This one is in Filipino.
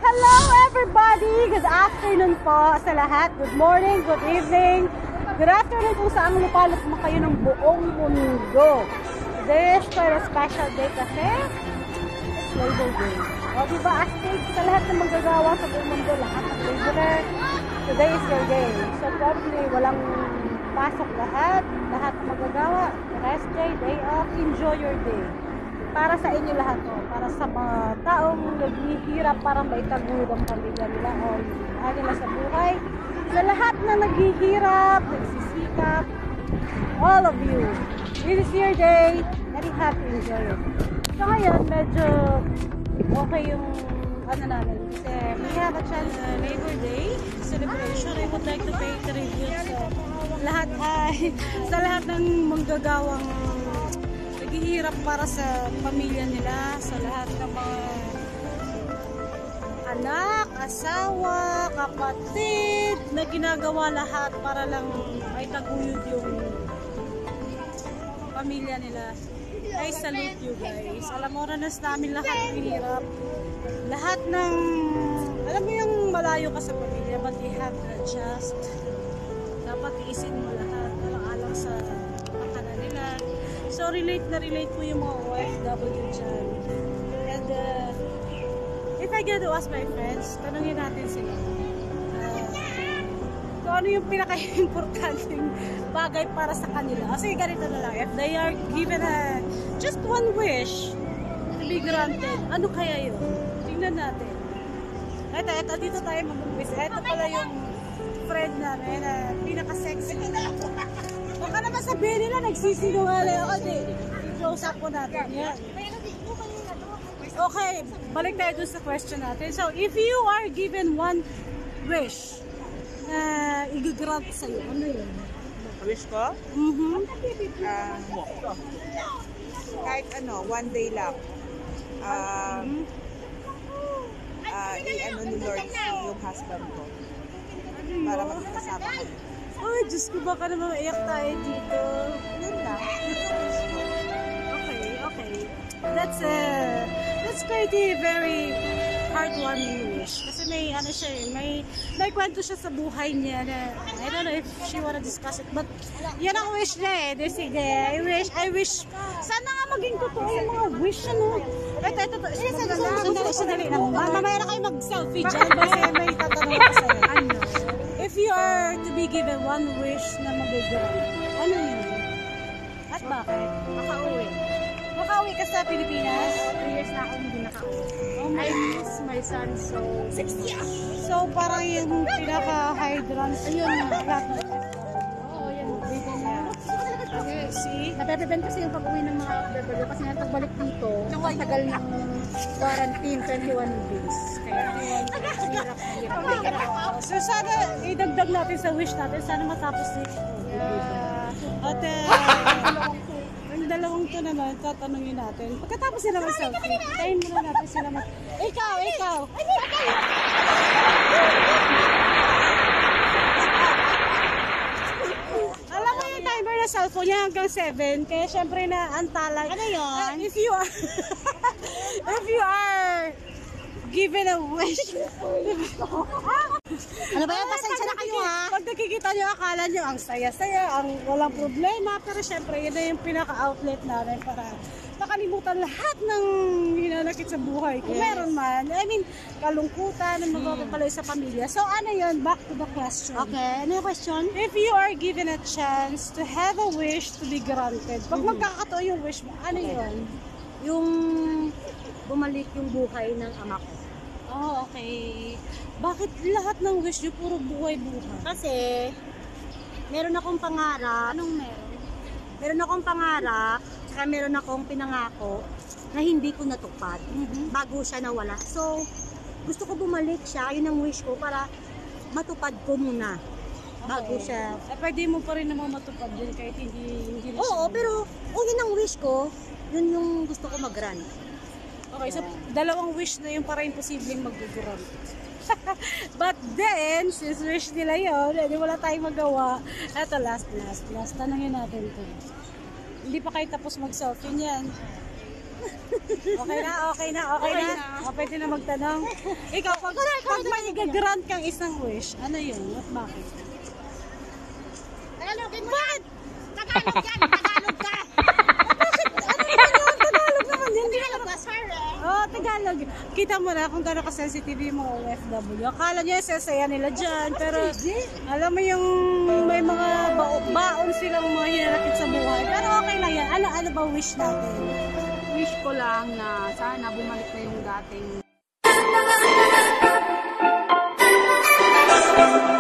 Hello everybody! Good afternoon po sa lahat. Good morning, good evening. Good afternoon kung saan lupalot mo kayo ng buong mundo. Today is quite a special day kasi it's Labor Day. O diba, astig sa lahat ng manggagawa sa buong mundo, lahat ng laborer, today is your day. So probably walang pasok lahat ng manggagawa. Rest day, day off, enjoy your day. Para sa inyo lahat to, para sa mga taong naghihirap para maitaguyod ang pamilya nila o yung nila sa buhay. Sa lahat na naghihirap, nagsisikap, all of you, this is your day and you have to enjoy it. So ngayon, medyo okay yung ano namin kasi we have a chance Labor Day celebration. I would like to pay tribute sa lahat ng manggagawang naghihirap para sa pamilya nila, sa lahat ng mga anak, asawa, kapatid na ginagawa lahat para lang ay taguyod yung pamilya nila. I salute you guys. Alam mo, ranas namin lahat ng hirap. Lahat ng, alam mo yung malayo ka sa pamilya, but you have to adjust. Dapat iisin mo lahat, alang-alang sa makanan nila. So, relate po yung mga OFW dyan. And, if I get to ask my friends, tanungin natin sila. Kung ano yung pinaka-importanting bagay para sa kanila. Kasi ganito na lang, if they are given just one wish to be granted, ano kaya yun? Tingnan natin. Ito, dito tayo mag-wish. Ito pala yung friend namin na pinaka-sexy na. Baka naman sabihin nila, nagsisinungaling ako. I-close up po natin. Yan. Okay, balik tayo dun sa question natin. So, if you are given one wish na i-grant sa'yo, ano yun? Wish ko? Kahit ano, one day lang. I-ano ni Lord yung husband ko. Para magkasama kami. Ay, Diyos ko, baka naman maiyak tayo dito. Yun lang. Okay. That's pretty very heartwarming wish. Kasi may ano siya, may kwento siya sa buhay niya na I don't know if she wanna discuss it, but yan ang wish niya eh. Sige, I wish sana nga maging totoo yung mga wish ano. Ito. Sandali lang. Mamaya na kayo mag-selfie dyan kasi may tatanong ko sa'yo. Ano? If you are to be given one wish na magagawa, ano yun? At bakit? Makauwi ka sa Pilipinas? 3 years na ako hindi nakauwi. Oh, I miss my son so 60 years. So parang yung pinaka-hydrant, ayun na, lahat na. Oo, yan. Dito na. Okay, see? Nape-prevent kasi yung pag-uwi ng mga OFW kasi nga pagbalik dito, ang tagal ng quarantine, 21 days. Kaya hirap. So sana idagdag natin sa wish natin, sana matapos dito. At yung dalawang to naman, tatanungin natin. Pagkatapos sila mag-selfie, tayin muna natin sila Ikaw! Alam mo yung timer na cellphone niya hanggang 7, kaya syempre na antala. Ano yun? If you are given a wish. Ano ba yan? Pasensya na kayo ha? Pag nakikita nyo, akala nyo ang saya-saya, ang walang problema. Pero syempre, yun na yung pinaka-outlet namin para makalimutan lahat ng hinanakit sa buhay. Kung meron man, I mean, kalungkutan, ng magpapalay sa pamilya. So ano yun? Back to the question. Okay, ano yung question? If you are given a chance to have a wish to be granted, pag magkakatao yung wish mo, ano yun? Yung bumalik yung buhay ng ama ko. Oh, okay. Bakit lahat ng wish nyo puro buhay-buhay? Kasi, meron akong pangarap. Anong meron? Meron akong pangarap, saka meron akong pinangako na hindi ko natupad bago siya nawala. So, gusto ko bumalik siya, yun ang wish ko para matupad ko muna bago siya. Pwede mo pa rin naman matupad din kahit hindi na Oo, siya. pero yun ang wish ko, yun yung gusto ko mag-run. Okay, so dalawang wish na yung para imposibleng mag-grant. But then, since wish nila yun, hindi wala tayong magawa. Eto, last. Tanungin natin ito. Hindi pa kayo tapos mag-selfie niyan. Okay na. O, pwede na magtanong. Ikaw, pag may i-grant kang isang wish, ano yun? At bakit? Tagalogin mo yan! Tagalog yan! Tagalog ka! Tagalog naman yun. Tagalog ka, sir eh! Oh, Tagalog. Kita mo na kung gano'n ka-sensitive yung mga OFW. Akala niya sasaya nila dyan. Pero alam mo yung may mga baon silang mga hinanakit sa buhay. Pero okay lang yan. Ano ba wish natin? Wish ko lang na sana bumalik na yung dating